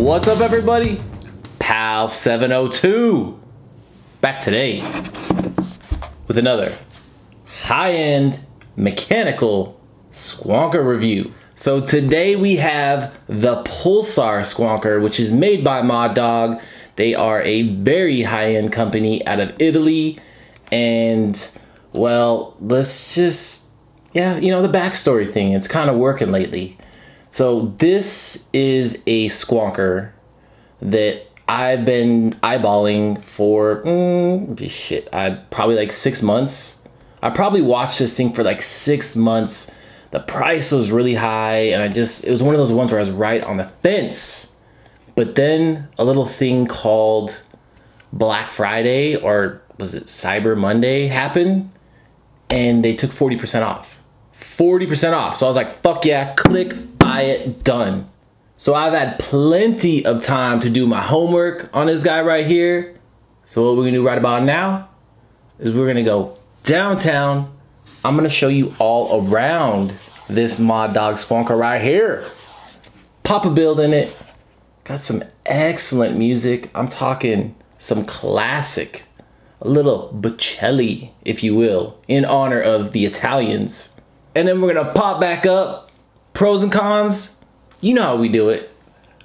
What's up, everybody? Pal 702 back today with another high-end mechanical Squonker review. So today we have the Pulsar Squonker, which is made by Moddog. They are a very high-end company out of Italy, and well, let's just, yeah, you know, the backstory thing, it's kind of working lately. So this is a Squonker that I've been eyeballing for, probably like 6 months. I probably watched this thing for like 6 months. The price was really high, and it was one of those ones where I was right on the fence. But then a little thing called Black Friday, or was it Cyber Monday, happened, and they took 40% off. 40% off. So I was like, fuck yeah, click, buy it, done. So I've had plenty of time to do my homework on this guy right here. So what we're gonna do right about now is we're gonna go downtown. I'm gonna show you all around this Moddog Squonker right here. Pop a build in it. Got some excellent music. I'm talking some classic, a little Bocelli, if you will, in honor of the Italians. And then we're gonna pop back up. Pros and cons, you know how we do it.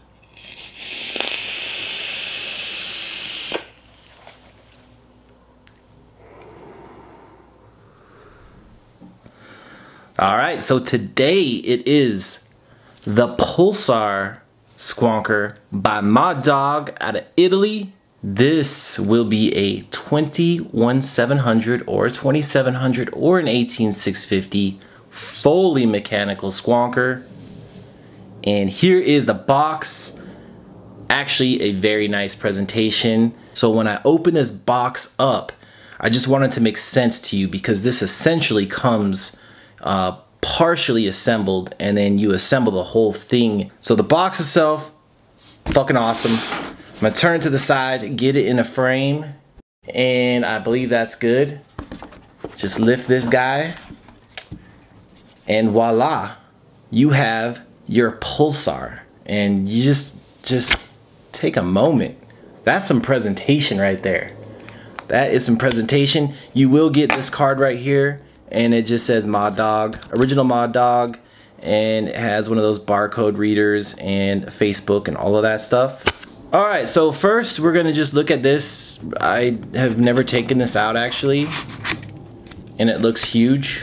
All right, so today it is the Pulsar Squonker by Moddog out of Italy. This will be a 21700 or a 2700 or an 18650 fully mechanical Squonker. And here is the box. Actually a very nice presentation. So when I open this box up, I just wanted to make sense to you, because this essentially comes partially assembled, and then you assemble the whole thing. So the box itself, fucking awesome. I'm gonna turn it to the side, get it in a frame, and I believe that's good. Just lift this guy, and voila, you have your Pulsar. And you just take a moment. That's some presentation right there. That is some presentation. You will get this card right here, and it just says Moddog, original Moddog, and it has one of those barcode readers and Facebook and all of that stuff. All right, so first we're gonna just look at this. I have never taken this out actually, and it looks huge.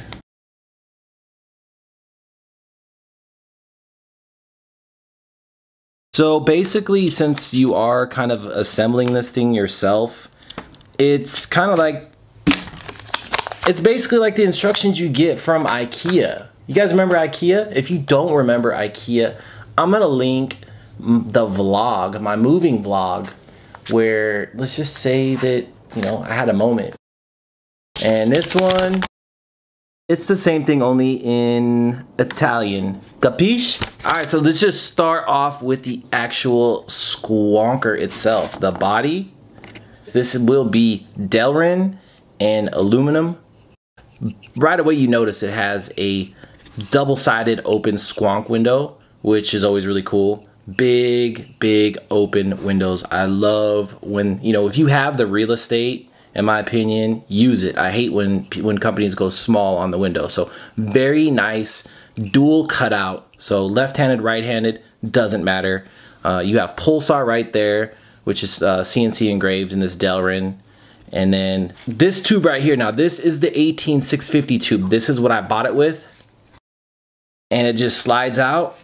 So basically, since you are kind of assembling this thing yourself, it's kind of like, it's basically like the instructions you get from IKEA. You guys remember IKEA? If you don't remember IKEA, I'm gonna link the vlog, my moving vlog, where let's just say that, you know, I had a moment. And this one, it's the same thing, only in Italian. Capisce? Alright, so let's just start off with the actual Squonker itself. The body. This will be Delrin and aluminum. Right away you notice it has a double-sided open squonk window, which is always really cool. Big open windows. I love when, you know, if you have the real estate, in my opinion, use it. I hate when companies go small on the window. So very nice dual cutout. So left-handed, right-handed, doesn't matter. You have Pulsar right there, which is CNC engraved in this Delrin. And then this tube right here. Now this is the 18650 tube. This is what I bought it with. And it just slides out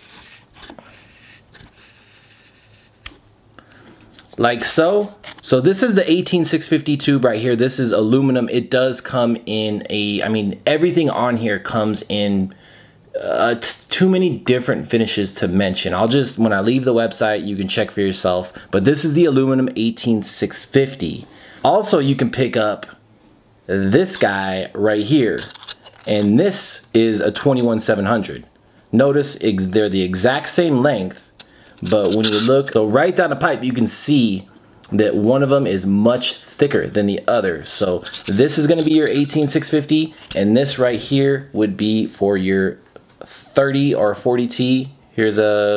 like so. So this is the 18650 tube right here. This is aluminum. It does come in a, I mean, everything on here comes in too many different finishes to mention. I'll just, when I leave the website, you can check for yourself. But this is the aluminum 18650. Also, you can pick up this guy right here. And this is a 21700. Notice they're the exact same length. But when you look, so right down the pipe, you can see that one of them is much thicker than the other. So this is gonna be your 18650, and this right here would be for your 30 or 40T. Here's a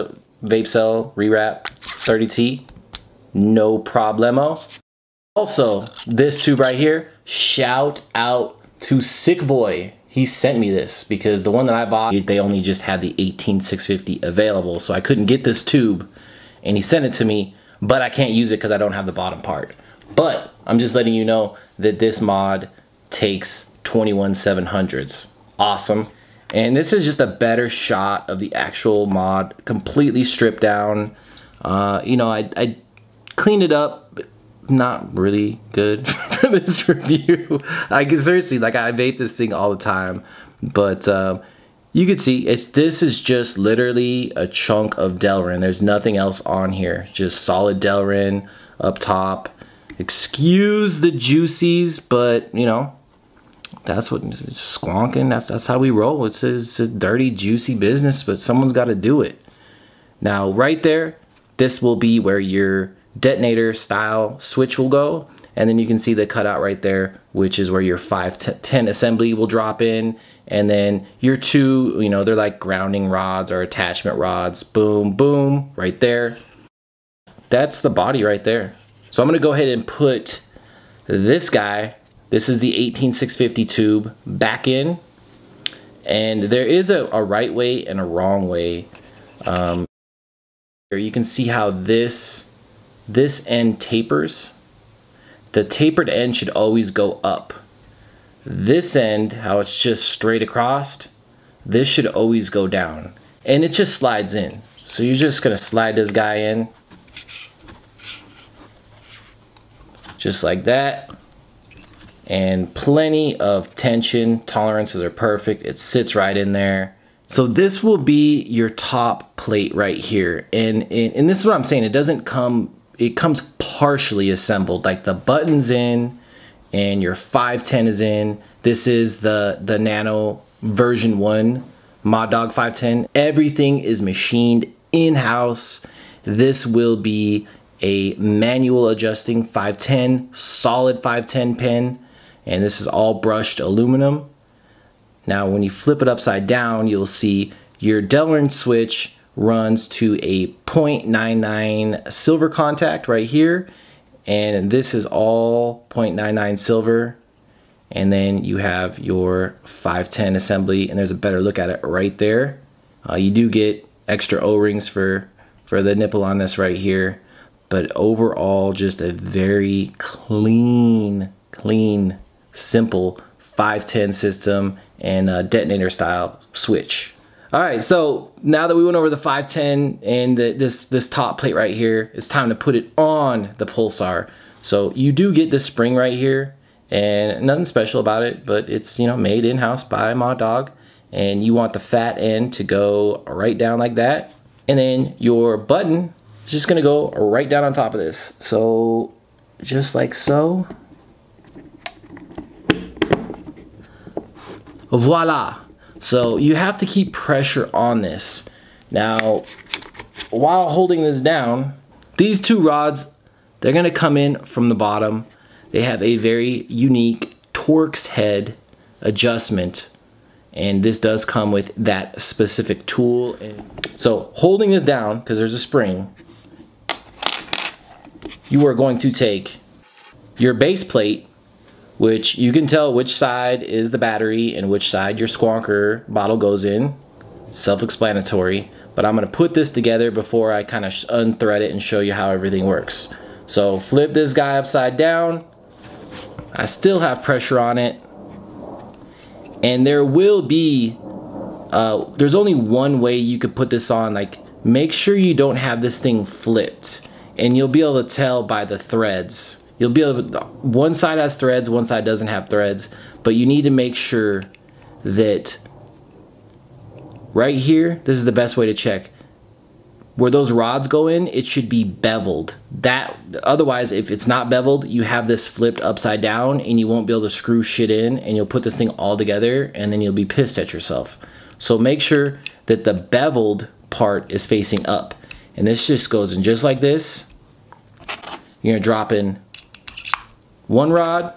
vape cell rewrap 30T, no problemo. Also, this tube right here, shout out to Sick Boy. He sent me this because the one that I bought, they only just had the 18650 available, so I couldn't get this tube, and he sent it to me, but I can't use it because I don't have the bottom part. But I'm just letting you know that this mod takes 21700s. Awesome. And this is just a better shot of the actual mod, completely stripped down. You know, I cleaned it up, but not really good for this review. I can seriously, like, I vape this thing all the time, but you can see this is just literally a chunk of Delrin. There's nothing else on here, just solid Delrin up top. Excuse the juicies, but you know, that's what squonking, that's how we roll. It's a dirty, juicy business, but someone's got to do it. Now, right there, this will be where your detonator style switch will go, and then you can see the cutout right there, which is where your 510 assembly will drop in, and then your two, you know, they're like grounding rods or attachment rods. Boom, boom, right there. That's the body right there. So I'm gonna go ahead and put this guy, this is the 18650 tube, back in. And there is a right way and a wrong way. Here you can see how this end tapers. The tapered end should always go up. This end, how it's just straight across, this should always go down. And it just slides in. So you're just gonna slide this guy in. Just like that, and plenty of tension. Tolerances are perfect. It sits right in there. So this will be your top plate right here, and this is what I'm saying. It doesn't come. It comes partially assembled. Like the button's in, and your 510 is in. This is the Nano version 1 Moddog 510. Everything is machined in-house. This will be a manual adjusting 510, solid 510 pin, and this is all brushed aluminum. Now when you flip it upside down, you'll see your Delrin switch runs to a 0.99 silver contact right here, and this is all 0.99 silver. And then you have your 510 assembly, and there's a better look at it right there. You do get extra O-rings for the nipple on this right here. But overall, just a very clean, simple 510 system and a detonator style switch. All right, so now that we went over the 510 and this top plate right here, it's time to put it on the Pulsar. So you do get this spring right here, and nothing special about it, but it's, you know, made in-house by Moddog, and you want the fat end to go right down like that, and then your button, it's just gonna go right down on top of this. So just like so. Voila. So you have to keep pressure on this. Now, while holding this down, these two rods, they're gonna come in from the bottom. They have a very unique Torx head adjustment, and this does come with that specific tool. So holding this down, because there's a spring, you are going to take your base plate, which you can tell which side is the battery and which side your SQUONKER bottle goes in. Self-explanatory, but I'm gonna put this together before I kind of unthread it and show you how everything works. So flip this guy upside down. I still have pressure on it, and there will be, there's only one way you could put this on. Like, make sure you don't have this thing flipped, and you'll be able to tell by the threads. You'll be able to, one side has threads, one side doesn't have threads, but you need to make sure that right here, this is the best way to check. Where those rods go in, it should be beveled. Otherwise, if it's not beveled, you have this flipped upside down and you won't be able to screw shit in, and you'll put this thing all together and then you'll be pissed at yourself. So make sure that the beveled part is facing up. And this just goes in just like this. You're gonna drop in one rod,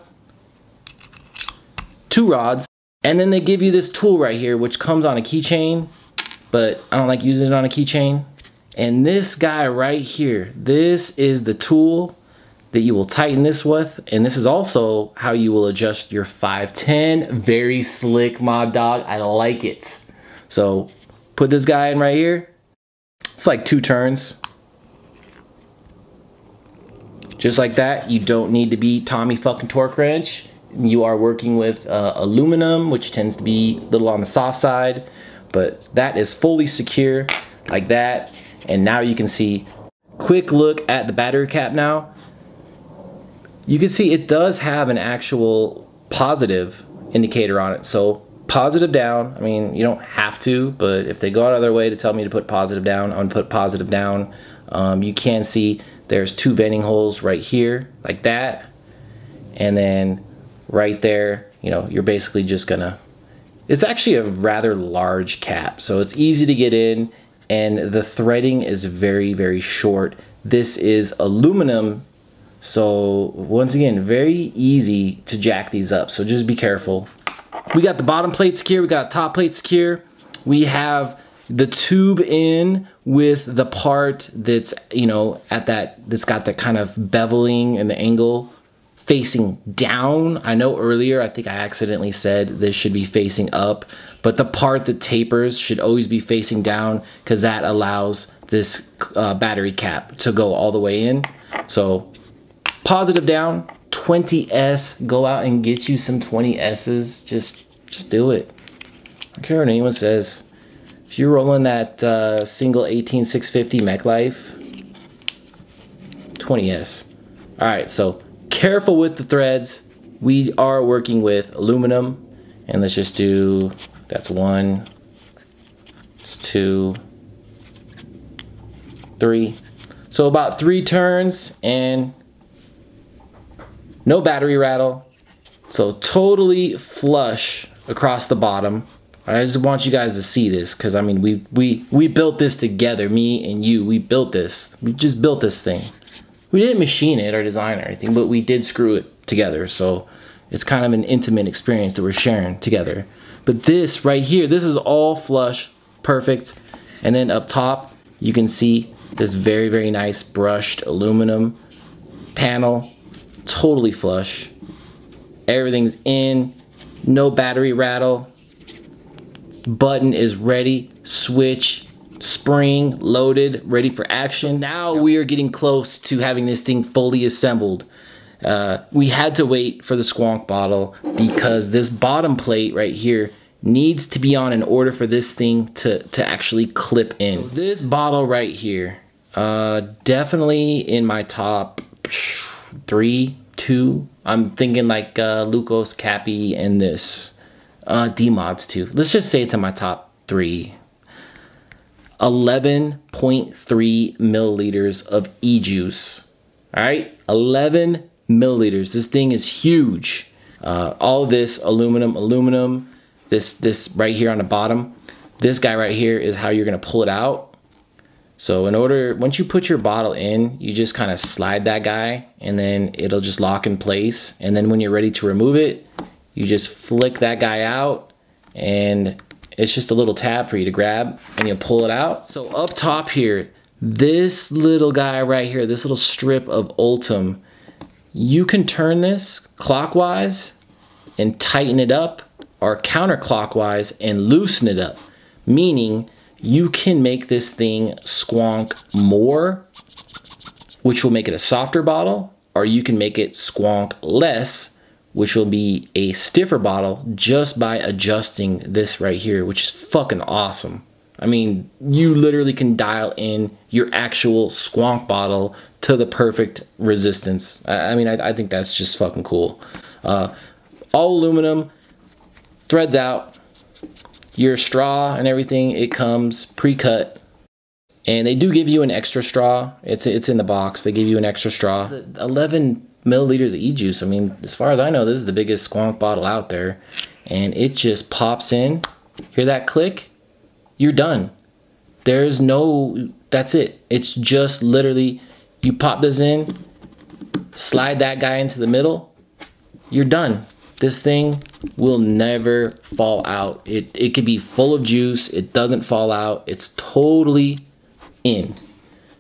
two rods, and then they give you this tool right here which comes on a keychain, but I don't like using it on a keychain. And this guy right here, this is the tool that you will tighten this with, and this is also how you will adjust your 510. Very slick, Moddog. I like it. So put this guy in right here. It's like 2 turns. Just like that. You don't need to be Tommy fucking torque wrench. You are working with aluminum, which tends to be a little on the soft side, but that is fully secure like that. And now you can see, quick look at the battery cap now. You can see it does have an actual positive indicator on it. So positive down, I mean, you don't have to, but if they go out of their way to tell me to put positive down, I'm gonna put positive down. You can see there's 2 venting holes right here, like that. And then right there, you know, you're basically just gonna, it's actually a rather large cap, so it's easy to get in, and the threading is very, very short. This is aluminum, so once again, very easy to jack these up, so just be careful. We got the bottom plate secure, we got top plate secure, we have the tube in with the part that's, you know, at that, that's got that kind of beveling and the angle facing down. I know earlier I think I accidentally said this should be facing up, but the part that tapers should always be facing down, because that allows this battery cap to go all the way in. So positive down, 20S, go out and get you some 20S's. Just do it. I don't care what anyone says. If you're rolling that single 18650 Mech Life, 20S. All right, so careful with the threads. We are working with aluminum, and let's just do, that's 1, 2, 3. So about 3 turns and no battery rattle. So totally flush across the bottom. I just want you guys to see this, because I mean, we built this together, me and you. We built this. We just built this thing. We didn't machine it or design it or anything, but we did screw it together. So it's kind of an intimate experience that we're sharing together. But this right here, this is all flush, perfect. And then up top, you can see this very, very nice brushed aluminum panel, totally flush. Everything's in, no battery rattle. Button is ready, switch, spring loaded, ready for action. Now we are getting close to having this thing fully assembled. We had to wait for the Squonk bottle because this bottom plate right here needs to be on in order for this thing to actually clip in. So this bottle right here, definitely in my top 3, 2. I'm thinking like Lucas, Cappy, and this. D-Mods too. Let's just say it's in my top 3. 11.3 milliliters of e-juice. Alright? 11 milliliters. This thing is huge. All of this aluminum. This right here on the bottom. This guy right here is how you're going to pull it out. So once you put your bottle in, you just kind of slide that guy, and then it'll just lock in place. And then when you're ready to remove it, you just flick that guy out, and it's just a little tab for you to grab, and you'll pull it out. So up top here, this little guy right here, this little strip of Ultim, you can turn this clockwise and tighten it up, or counterclockwise and loosen it up. Meaning you can make this thing squonk more, which will make it a softer bottle, or you can make it squonk less, which will be a stiffer bottle, just by adjusting this right here, which is fucking awesome. I mean, you literally can dial in your actual squonk bottle to the perfect resistance. I mean, I think that's just fucking cool. All aluminum, threads out, your straw and everything, it comes pre-cut. And they do give you an extra straw. It's in the box. They give you an extra straw. 11 milliliters of e-juice. I mean, as far as I know, this is the biggest squonk bottle out there. And it just pops in. Hear that click? You're done. There's no, that's it. It's just literally, you pop this in, slide that guy into the middle, you're done. This thing will never fall out. It could be full of juice. It doesn't fall out. It's totally in.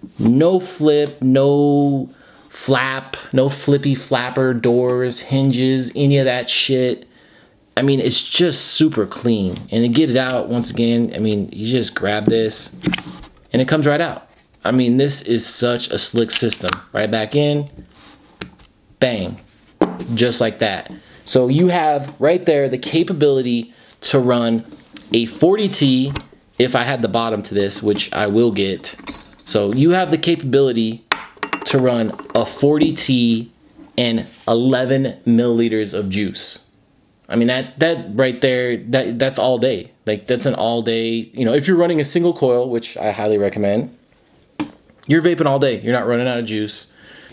No flip, no flap, no flippy flapper doors, hinges, any of that shit. I mean, it's just super clean. And to get it out, once again, I mean, you just grab this and it comes right out. I mean, this is such a slick system. Right back in, bang, just like that. So you have right there the capability to run a 40T if I had the bottom to this, which I will get. So you have the capability to run a 40T and 11 milliliters of juice. I mean, that right there, that's all day. Like, that's an all day, you know, if you're running a single coil, which I highly recommend, you're vaping all day. You're not running out of juice.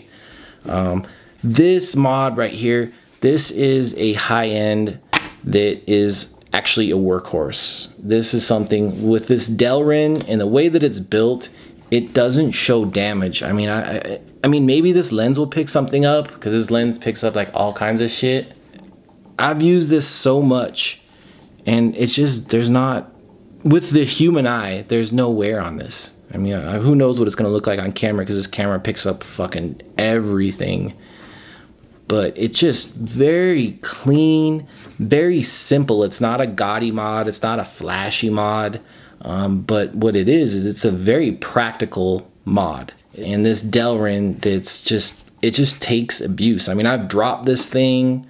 This mod right here, this is a high end that is actually a workhorse. This is something with this Delrin and the way that it's built, it doesn't show damage. I mean, I mean, maybe this lens will pick something up because this lens picks up like all kinds of shit. I've used this so much and it's just, there's not, with the human eye, there's no wear on this. I mean, who knows what it's gonna look like on camera because this camera picks up fucking everything. But it's just very clean, very simple. It's not a gaudy mod, it's not a flashy mod. But what it is it's a very practical mod. And this Delrin, it just takes abuse. I mean, I've dropped this thing.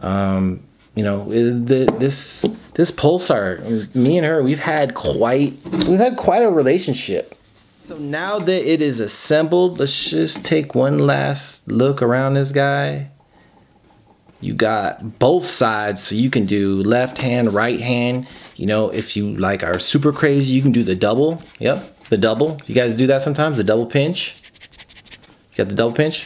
You know, this Pulsar, me and her, we've had quite a relationship. So now that it is assembled, let's just take one last look around this guy. You got both sides, so you can do left hand, right hand. You know, if you like are super crazy, you can do the double. Yep, the double. You guys do that sometimes, the double pinch. You got the double pinch.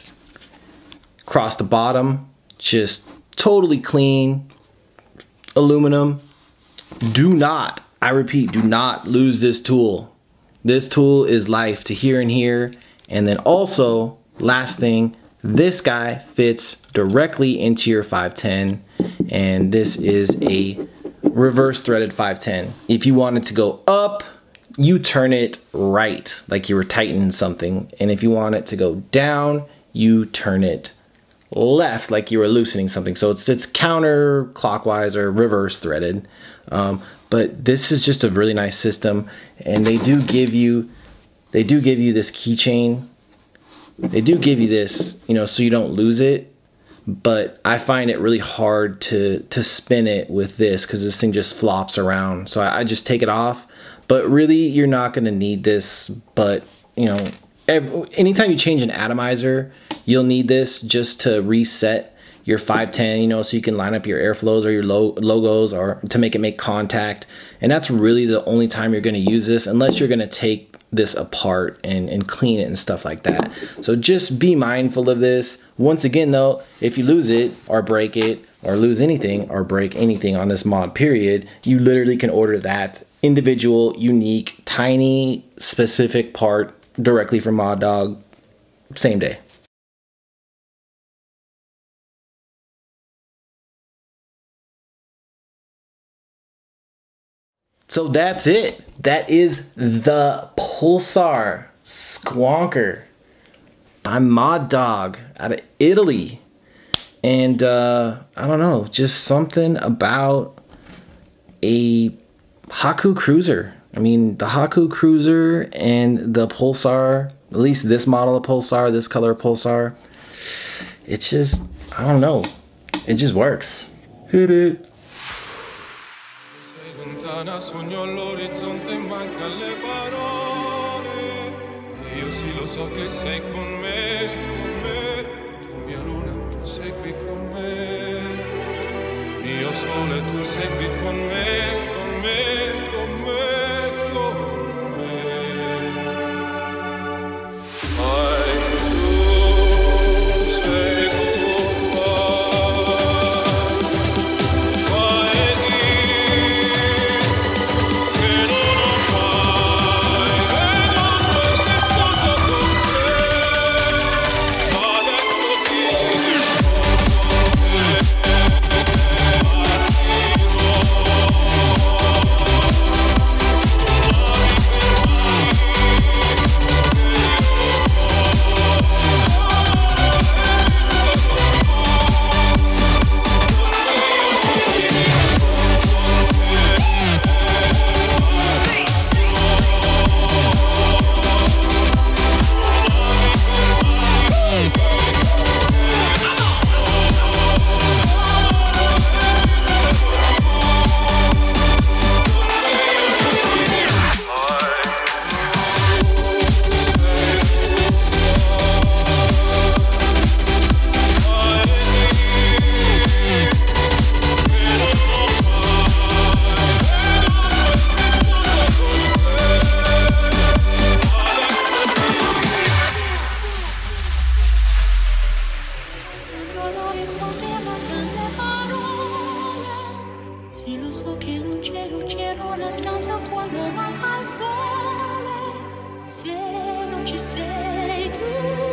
Across the bottom, just totally clean. Aluminum. Do not, I repeat, do not lose this tool. This tool is life to here and here. And then also, last thing, this guy fits directly into your 510, and this is a reverse threaded 510. If you want it to go up, you turn it right, like you were tightening something. And if you want it to go down, you turn it left, like you were loosening something. So it's counterclockwise or reverse threaded. But this is just a really nice system, and they do give you this keychain. They do give you this, you know, so you don't lose it. But I find it really hard to spin it with this because this thing just flops around. So I just take it off. But really, you're not going to need this. But, you know, anytime you change an atomizer, you'll need this just to reset your 510, you know, so you can line up your airflows or your logos or to make it make contact. And that's really the only time you're going to use this, unless you're going to take this apart and clean it and stuff like that. So just be mindful of this. Once again though, if you lose it or break it or lose anything or break anything on this mod period, you literally can order that individual, unique, tiny, specific part directly from Moddog, same day. So that's it. That is the Pulsar SQUONKER by Moddog out of Italy. And I don't know, just something about a Haku Cruiser. I mean, the Haku Cruiser and the Pulsar, at least this model of Pulsar, this color of Pulsar, it's just, I don't know, it just works. Hit it. Sogno all'orizzonte, manca le parole. Io sì lo so che sei con me. Tu mia luna, tu sei qui con me. Io sole, tu sei qui con me, con me, con me, con me. Sai tu sei con me. Sì, lo so che luce, luce in una stanza quando manca il sole. Se non ci sei tu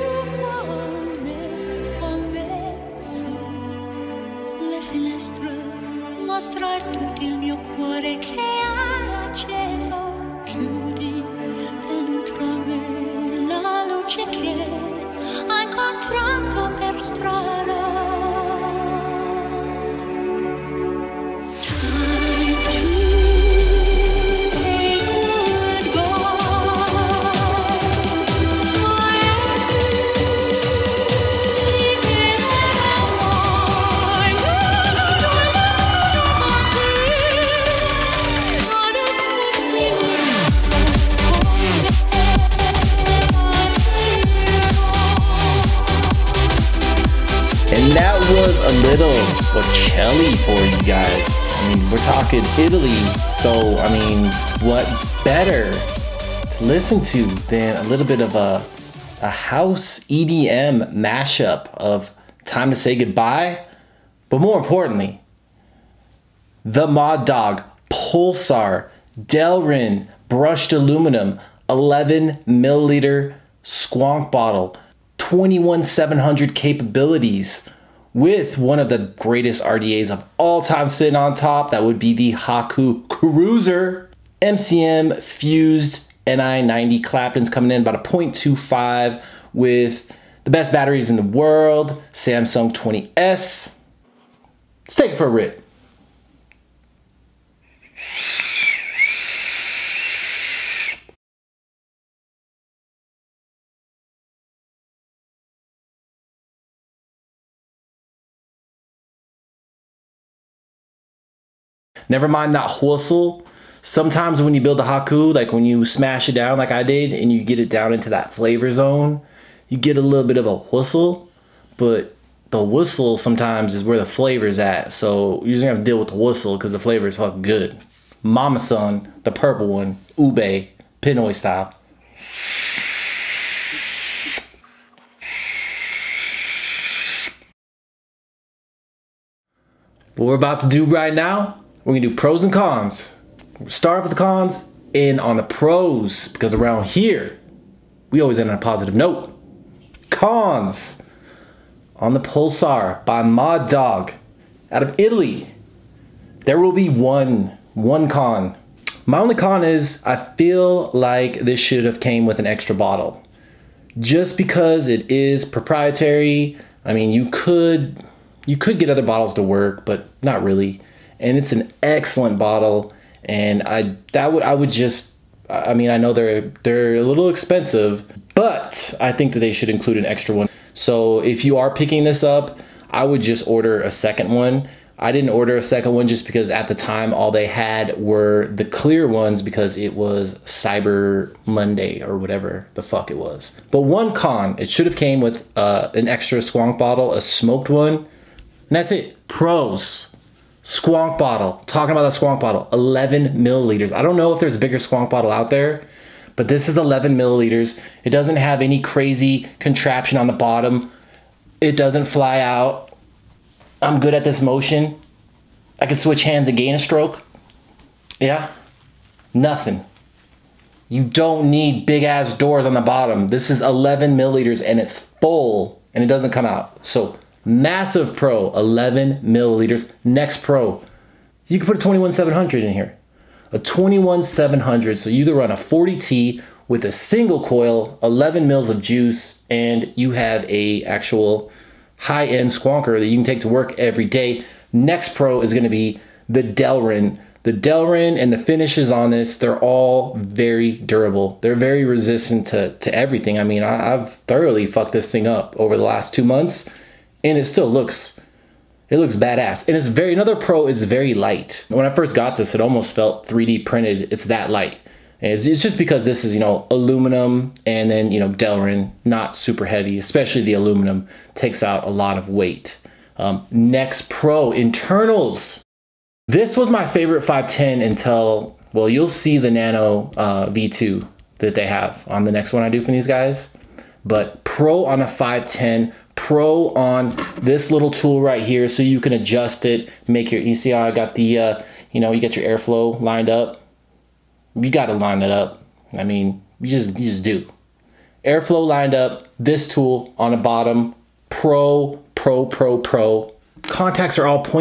con me, sì. Le finestre mostrar tutto il mio cuore che è acceso. Chiudi dentro me la luce che hai incontrato per strada. And that was a little Bocelli for you guys. I mean, we're talking Italy, so I mean, what better to listen to than a little bit of a house EDM mashup of Time to Say Goodbye, but more importantly, the Moddog Pulsar Delrin brushed aluminum 11 milliliter Squonk bottle, 21700 capabilities, with one of the greatest RDAs of all time sitting on top. That would be the Haku Cruiser. MCM fused NI90 Claptons coming in about a 0.25 with the best batteries in the world, Samsung 20S. Let's take it for a rip. Never mind that whistle. Sometimes when you build a Haku, like when you smash it down like I did and you get it down into that flavor zone, you get a little bit of a whistle, but the whistle sometimes is where the flavor's at. So you're just gonna have to deal with the whistle because the flavor is fucking good. Mama Son, the purple one, Ube, Pinoy style. What we're about to do right now, we're gonna do pros and cons. We'll start with the cons, end on the pros, because around here, we always end on a positive note. Cons on the Pulsar by Moddog out of Italy. There will be one con. My only con is I feel like this should have came with an extra bottle. Just because it is proprietary, I mean, you could get other bottles to work, but not really. And it's an excellent bottle, and I mean, I know they're a little expensive, but I think that they should include an extra one. So if you are picking this up, I would just order a second one. I didn't order a second one just because at the time all they had were the clear ones because it was Cyber Monday or whatever the fuck it was. But one con, it should have came with an extra Squonk bottle, a smoked one, and that's it. Pros. Squonk bottle. Talking about the Squonk bottle. 11 milliliters. I don't know if there's a bigger Squonk bottle out there, but this is 11 milliliters. It doesn't have any crazy contraption on the bottom. It doesn't fly out. I'm good at this motion. I can switch hands and gain a stroke. Yeah. Nothing. You don't need big ass doors on the bottom. This is 11 milliliters and it's full and it doesn't come out. So massive pro, 11 milliliters. Next pro, you can put a 21700 in here. A 21700, so you can run a 40T with a single coil, 11 mils of juice, and you have a actual high-end Squonker that you can take to work every day. Next pro is gonna be the Delrin. The Delrin and the finishes on this, they're all very durable. They're very resistant to everything. I mean, I've thoroughly fucked this thing up over the last 2 months, and it still looks, badass. And it's another pro is very light. When I first got this, it almost felt 3D printed. It's that light. And it's just because this is, aluminum, and then, Delrin, not super heavy, especially the aluminum, takes out a lot of weight. Next pro, internals. This was my favorite 510 until, well, you'll see the Nano V2 that they have on the next one I do from these guys. But pro on a 510, pro on this little tool right here, so you can adjust it, make your, you see how I got the, you know, you get your airflow lined up. You got to line it up. I mean, you just do. Airflow lined up, this tool on the bottom, pro. Contacts are all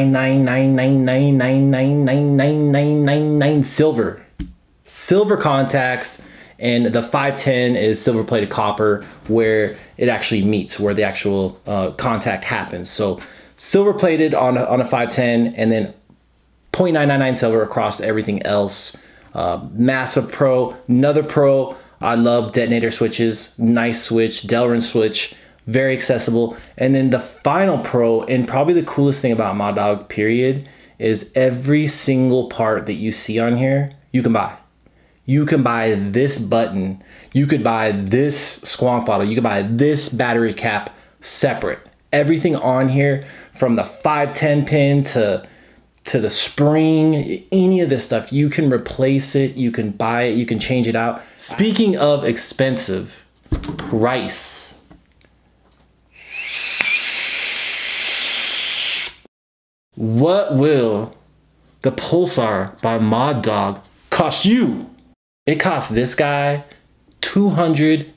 0.9999999999999 silver. Silver contacts, and the 510 is silver plated copper, where it actually meets, where the actual contact happens. So silver plated on a 510, and then 0.999 silver across everything else. Massive pro, another pro. I love detonator switches, nice switch, Delrin switch, very accessible. And then the final pro, and probably the coolest thing about Moddog period, is every single part that you see on here, you can buy. You can buy this button, you could buy this Squonk bottle, you could buy this battery cap separate. Everything on here, from the 510 pin to the spring, any of this stuff, you can replace it, you can buy it, you can change it out. Speaking of expensive, price. What will the Pulsar by Moddog cost you? It cost this guy $225.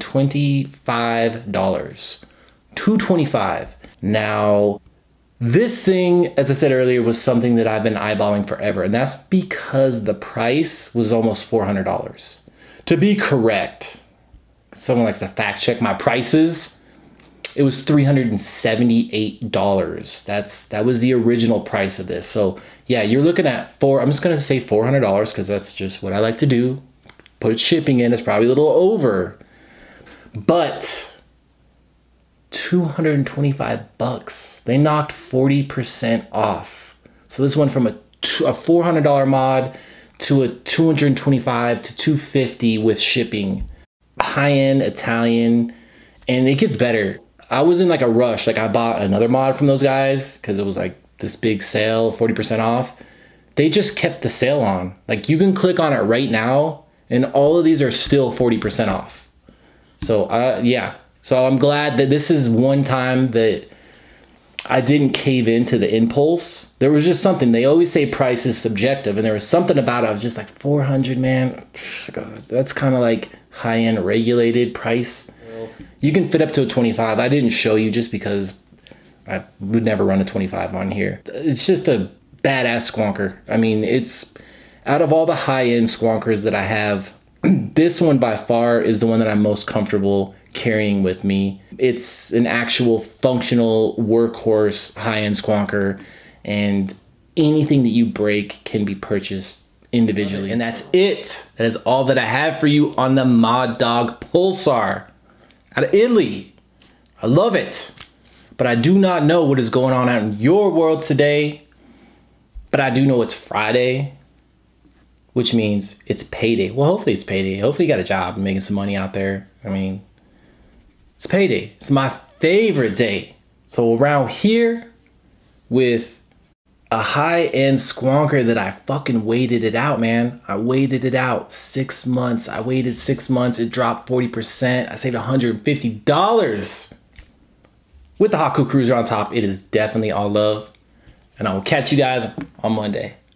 $225. Now, this thing, as I said earlier, was something that I've been eyeballing forever, and that's because the price was almost $400. To be correct, someone likes to fact check my prices, it was $378. That was the original price of this. So yeah, you're looking at I'm just gonna say $400 because that's just what I like to do. Put shipping in, it's probably a little over, but 225 bucks. They knocked 40% off. So this went from a $400 mod to a $225 to $250 with shipping. High-end Italian, and it gets better. I was in like a rush. Like I bought another mod from those guys because it was like this big sale, 40% off. They just kept the sale on. Like you can click on it right now and all of these are still 40% off. So yeah. So I'm glad that this is one time that I didn't cave into the impulse. There was just something. They always say price is subjective, and there was something about it. I was just like, 400, man. God, that's kind of like high-end regulated price. You can fit up to a 25. I didn't show you just because I would never run a 25 on here. It's just a badass squonker. I mean, it's out of all the high-end squonkers that I have, this one by far is the one that I'm most comfortable carrying with me. It's an actual functional workhorse high-end squonker, and anything that you break can be purchased individually. And that's it. That is all that I have for you on the Moddog Pulsar out of Italy. I love it, but I do not know what is going on out in your world today, but I do know it's Friday, which means it's payday. Well, hopefully it's payday. Hopefully you got a job and making some money out there. I mean, it's payday. It's my favorite day. So around here with a high-end squonker that I fucking waited it out, man. I waited it out 6 months. I waited 6 months. It dropped 40%. I saved $150 with the Haku Cruiser on top. It is definitely all love. And I will catch you guys on Monday.